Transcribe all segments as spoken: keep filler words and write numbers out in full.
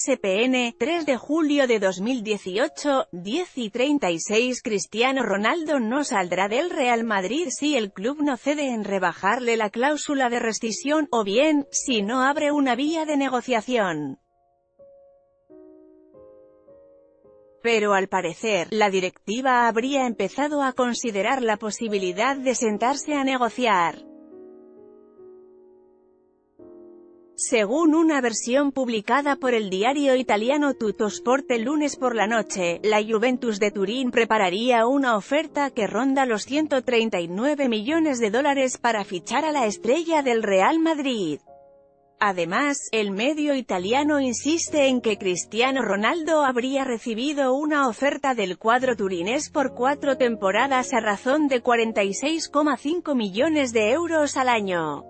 S P N, tres de julio de dos mil dieciocho, diez y treinta y seis. Cristiano Ronaldo no saldrá del Real Madrid si el club no cede en rebajarle la cláusula de rescisión, o bien, si no abre una vía de negociación. Pero al parecer, la directiva habría empezado a considerar la posibilidad de sentarse a negociar. Según una versión publicada por el diario italiano Tuttosport el lunes por la noche, la Juventus de Turín prepararía una oferta que ronda los ciento treinta y nueve millones de dólares para fichar a la estrella del Real Madrid. Además, el medio italiano insiste en que Cristiano Ronaldo habría recibido una oferta del cuadro turinés por cuatro temporadas a razón de cuarenta y seis coma cinco millones de euros al año.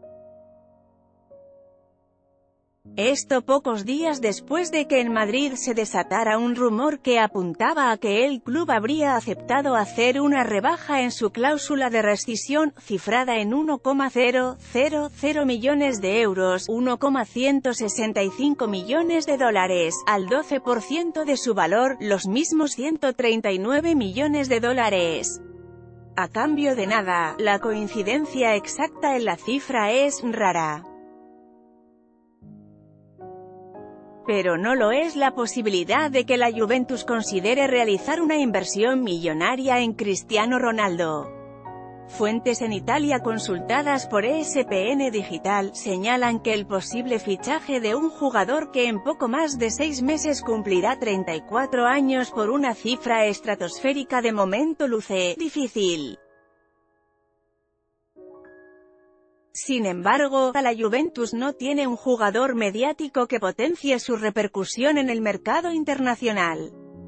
Esto pocos días después de que en Madrid se desatara un rumor que apuntaba a que el club habría aceptado hacer una rebaja en su cláusula de rescisión, cifrada en uno coma cero cero cero millones de euros, uno coma ciento sesenta y cinco millones de dólares, al doce por ciento de su valor, los mismos ciento treinta y nueve millones de dólares. A cambio de nada, la coincidencia exacta en la cifra es rara. Pero no lo es la posibilidad de que la Juventus considere realizar una inversión millonaria en Cristiano Ronaldo. Fuentes en Italia consultadas por E S P N Digital, señalan que el posible fichaje de un jugador que en poco más de seis meses cumplirá treinta y cuatro años por una cifra estratosférica de momento luce difícil. Sin embargo, la Juventus no tiene un jugador mediático que potencie su repercusión en el mercado internacional.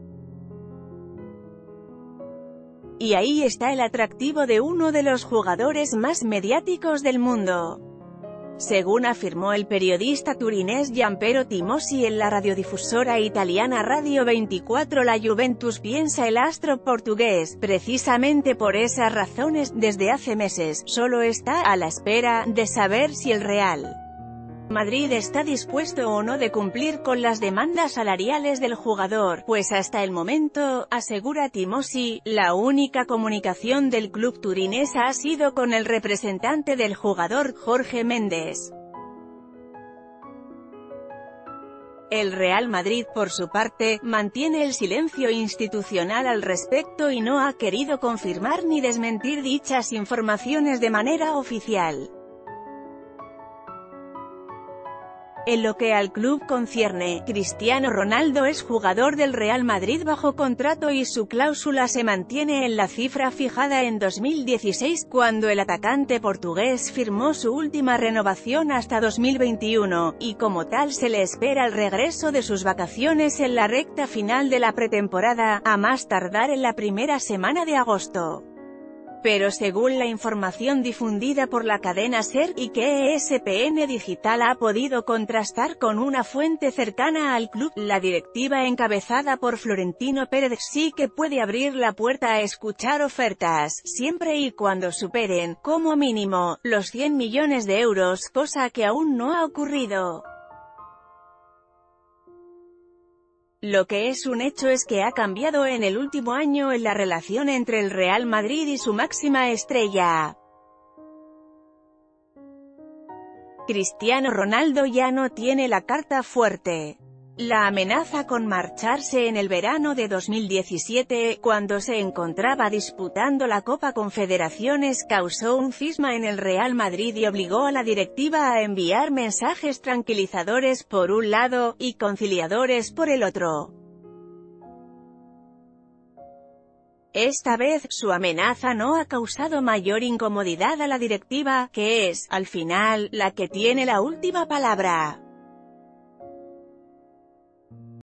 Y ahí está el atractivo de uno de los jugadores más mediáticos del mundo. Según afirmó el periodista turinés Gianpiero Timossi en la radiodifusora italiana Radio veinticuatro, la Juventus piensa el astro portugués, precisamente por esas razones, desde hace meses, solo está a la espera de saber si el Real Madrid está dispuesto o no de cumplir con las demandas salariales del jugador, pues hasta el momento, asegura Timossi, la única comunicación del club turinés ha sido con el representante del jugador, Jorge Méndez. El Real Madrid, por su parte, mantiene el silencio institucional al respecto y no ha querido confirmar ni desmentir dichas informaciones de manera oficial. En lo que al club concierne, Cristiano Ronaldo es jugador del Real Madrid bajo contrato y su cláusula se mantiene en la cifra fijada en dos mil dieciséis, cuando el atacante portugués firmó su última renovación hasta dos mil veintiuno, y como tal se le espera el regreso de sus vacaciones en la recta final de la pretemporada, a más tardar en la primera semana de agosto. Pero según la información difundida por la cadena SER, y que E S P N Digital ha podido contrastar con una fuente cercana al club, la directiva encabezada por Florentino Pérez sí que puede abrir la puerta a escuchar ofertas, siempre y cuando superen, como mínimo, los cien millones de euros, cosa que aún no ha ocurrido. Lo que es un hecho es que ha cambiado en el último año en la relación entre el Real Madrid y su máxima estrella. Cristiano Ronaldo ya no tiene la carta fuerte. La amenaza con marcharse en el verano de dos mil diecisiete, cuando se encontraba disputando la Copa Confederaciones, causó un cisma en el Real Madrid y obligó a la directiva a enviar mensajes tranquilizadores por un lado, y conciliadores por el otro. Esta vez, su amenaza no ha causado mayor incomodidad a la directiva, que es, al final, la que tiene la última palabra.